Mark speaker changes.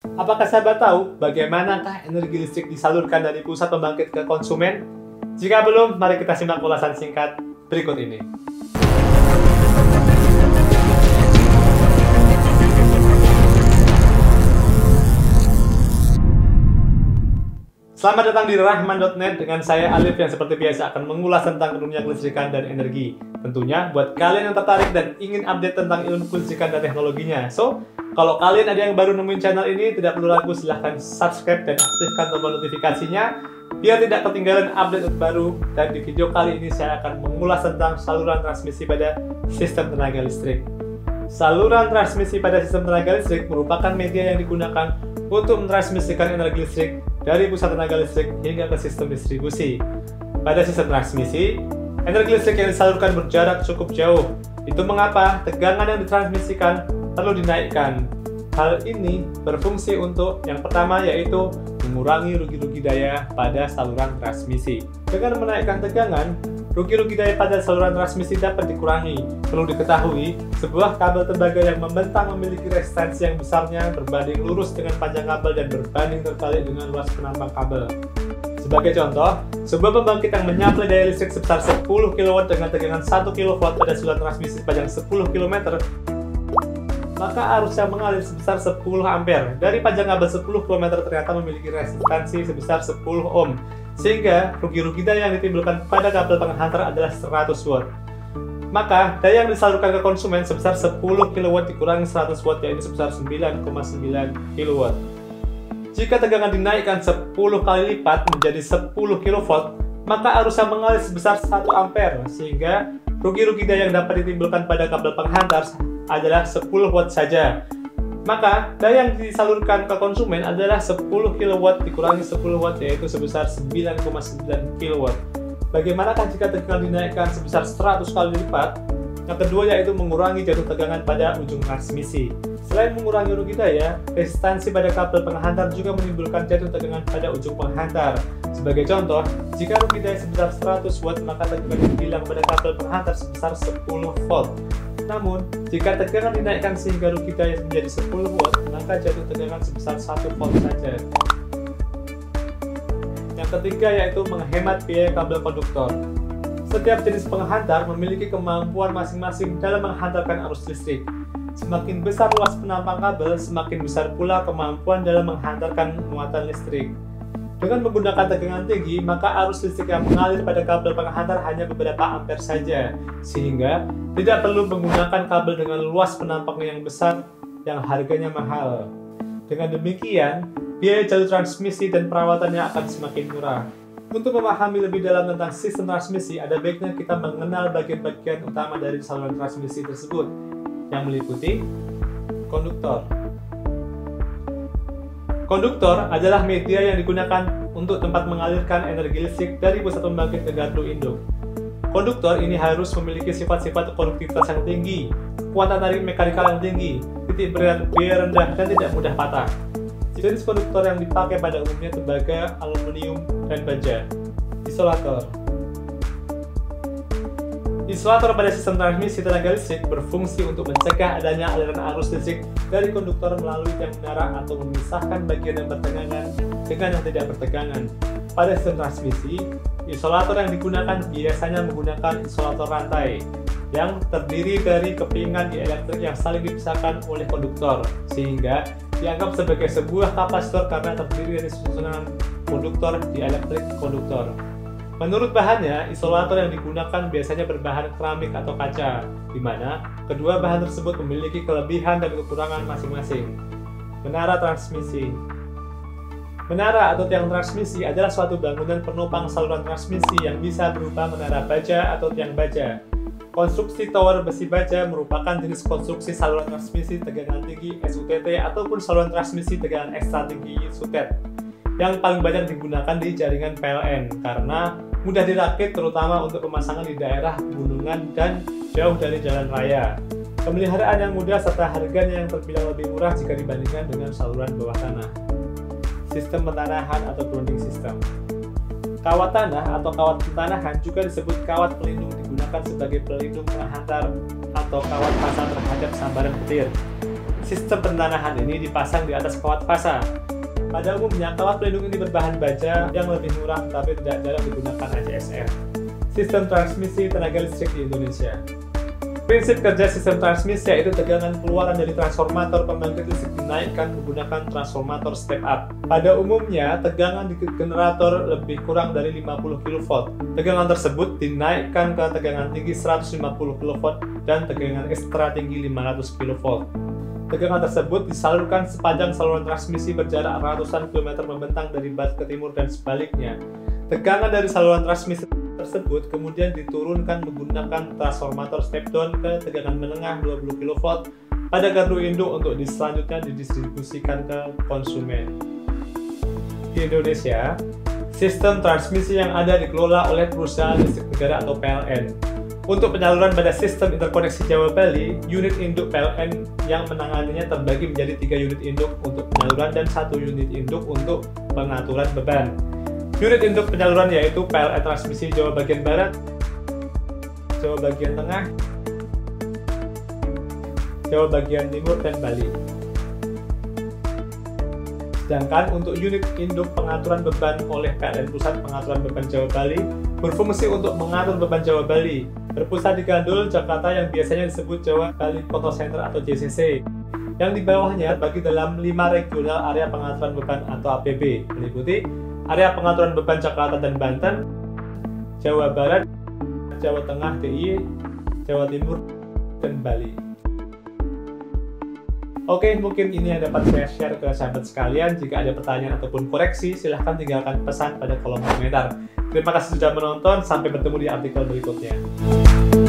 Speaker 1: Apakah sahabat tahu bagaimanakah energi listrik disalurkan dari pusat pembangkit ke konsumen? Jika belum, mari kita simak ulasan singkat berikut ini. Selamat datang di Rahman.net dengan saya Alif yang seperti biasa akan mengulas tentang dunia kelistrikan dan energi. Tentunya buat kalian yang tertarik dan ingin update tentang ilmu kelistrikan dan teknologinya. So, kalau kalian ada yang baru nemuin channel ini, tidak perlu ragu, silahkan subscribe dan aktifkan tombol notifikasinya biar tidak ketinggalan update terbaru. Dan di video kali ini saya akan mengulas tentang saluran transmisi pada sistem tenaga listrik. Saluran transmisi pada sistem tenaga listrik merupakan media yang digunakan untuk mentransmisikan energi listrik dari pusat tenaga listrik hingga ke sistem distribusi. Pada sistem transmisi, energi listrik yang disalurkan berjarak cukup jauh. Itu mengapa tegangan yang ditransmisikan perlu dinaikkan. Hal ini berfungsi untuk yang pertama, yaitu mengurangi rugi-rugi daya pada saluran transmisi. Dengan menaikkan tegangan, rugi-rugi daya pada saluran transmisi dapat dikurangi. Perlu diketahui, sebuah kabel tembaga yang membentang memiliki resistansi yang besarnya berbanding lurus dengan panjang kabel dan berbanding terbalik dengan luas penampang kabel. Sebagai contoh, sebuah pembangkit yang menyuplai daya listrik sebesar 10 kW dengan tegangan 1 kV pada saluran transmisi sepanjang 10 km, maka arus yang mengalir sebesar 10 ampere. Dari panjang kabel 10 km ternyata memiliki resistansi sebesar 10 ohm, sehingga rugi-rugi daya yang ditimbulkan pada kabel penghantar adalah 100 watt. Maka daya yang disalurkan ke konsumen sebesar 10 kW dikurangi 100 watt, yaitu sebesar 9,9 kW. Jika tegangan dinaikkan 10 kali lipat menjadi 10 kV, maka arus yang mengalir sebesar 1 ampere, sehingga rugi-rugi daya yang dapat ditimbulkan pada kabel penghantar adalah 10 watt saja. Maka daya yang disalurkan ke konsumen adalah 10 kW dikurangi 10 watt, yaitu sebesar 9,9 kW. Bagaimanakah jika tegangan dinaikkan sebesar 100 kali lipat? Yang kedua yaitu mengurangi jatuh tegangan pada ujung transmisi. Selain mengurangi rugi daya, resistansi pada kabel penghantar juga menimbulkan jatuh tegangan pada ujung penghantar. Sebagai contoh, jika rugi daya sebesar 100 watt, maka tegangan yang hilang pada kabel penghantar sebesar 10 volt. Namun, jika tegangan dinaikkan sehingga rugi daya menjadi 10 watt, maka jatuh tegangan sebesar 1 volt saja. Yang ketiga yaitu menghemat biaya kabel konduktor. Setiap jenis penghantar memiliki kemampuan masing-masing dalam menghantarkan arus listrik. Semakin besar luas penampang kabel, semakin besar pula kemampuan dalam menghantarkan muatan listrik. Dengan menggunakan tegangan tinggi, maka arus listrik yang mengalir pada kabel penghantar hanya beberapa ampere saja, sehingga tidak perlu menggunakan kabel dengan luas penampang yang besar yang harganya mahal. Dengan demikian, biaya jalur transmisi dan perawatannya akan semakin murah. Untuk memahami lebih dalam tentang sistem transmisi, ada baiknya kita mengenal bagian-bagian utama dari saluran transmisi tersebut, yang meliputi konduktor. Konduktor adalah media yang digunakan untuk tempat mengalirkan energi listrik dari pusat pembangkit ke gardu induk. Konduktor ini harus memiliki sifat-sifat konduktivitas yang tinggi, kekuatan tarik mekanikal yang tinggi, titik berat biaya rendah, dan tidak mudah patah. Jenis konduktor yang dipakai pada umumnya tembaga, aluminium, dan baja. Isolator. Isolator pada sistem transmisi tenaga listrik berfungsi untuk mencegah adanya aliran arus listrik dari konduktor melalui tiang menara atau memisahkan bagian yang bertegangan dengan yang tidak bertegangan. Pada sistem transmisi, isolator yang digunakan biasanya menggunakan isolator rantai yang terdiri dari kepingan dielektrik yang saling dipisahkan oleh konduktor, sehingga dianggap sebagai sebuah kapasitor karena terdiri dari susunan konduktor dielektrik konduktor. Menurut bahannya, isolator yang digunakan biasanya berbahan keramik atau kaca, di mana kedua bahan tersebut memiliki kelebihan dan kekurangan masing-masing. Menara transmisi. Menara atau tiang transmisi adalah suatu bangunan penopang saluran transmisi yang bisa berupa menara baja atau tiang baja. Konstruksi tower besi baja merupakan jenis konstruksi saluran transmisi tegangan tinggi SUTT ataupun saluran transmisi tegangan ekstra tinggi SUTET yang paling banyak digunakan di jaringan PLN karena mudah dirakit, terutama untuk pemasangan di daerah pegunungan dan jauh dari jalan raya. Pemeliharaan yang mudah serta harganya yang terbilang lebih murah jika dibandingkan dengan saluran bawah tanah. Sistem pentanahan atau grounding system. Kawat tanah atau kawat pentanahan juga disebut kawat pelindung, digunakan sebagai pelindung penghantar atau kawat pasang terhadap sambaran petir. sistem pentanahan ini dipasang di atas kawat fasa. Pada umumnya, kawat pelindung ini berbahan baja yang lebih murah tapi tidak jarang digunakan ACSR. Sistem transmisi tenaga listrik di Indonesia. Prinsip kerja sistem transmisi yaitu tegangan keluaran dari transformator pembangkit listrik dinaikkan menggunakan transformator step up. Pada umumnya, tegangan di generator lebih kurang dari 50 kV. Tegangan tersebut dinaikkan ke tegangan tinggi 150 kV dan tegangan ekstra tinggi 500 kV. Tegangan tersebut disalurkan sepanjang saluran transmisi berjarak ratusan kilometer membentang dari barat ke timur dan sebaliknya. Tegangan dari saluran transmisi tersebut kemudian diturunkan menggunakan transformator step down ke tegangan menengah 20 kV pada gardu induk untuk selanjutnya didistribusikan ke konsumen. Di Indonesia, sistem transmisi yang ada dikelola oleh Perusahaan Listrik Negara atau PLN. Untuk penyaluran pada sistem interkoneksi Jawa Bali, unit induk PLN yang menanganinya terbagi menjadi 3 unit induk untuk penyaluran dan 1 unit induk untuk pengaturan beban. Unit induk penyaluran yaitu PLN Transmisi Jawa bagian Barat, Jawa bagian Tengah, Jawa bagian Timur, dan Bali. Sedangkan untuk unit induk pengaturan beban oleh PLN Pusat Pengaturan Beban Jawa Bali berfungsi untuk mengatur beban Jawa Bali, berpusat di Gandul, Jakarta yang biasanya disebut Jawa Bali Control Center atau JCC. Yang di bawahnya bagi dalam 5 regional area pengaturan beban atau APB, meliputi area pengaturan beban Jakarta dan Banten, Jawa Barat, Jawa Tengah DIY, Jawa Timur, dan Bali. Oke, mungkin ini yang dapat saya share ke sahabat sekalian. Jika ada pertanyaan ataupun koreksi, silahkan tinggalkan pesan pada kolom komentar. Terima kasih sudah menonton, sampai bertemu di artikel berikutnya.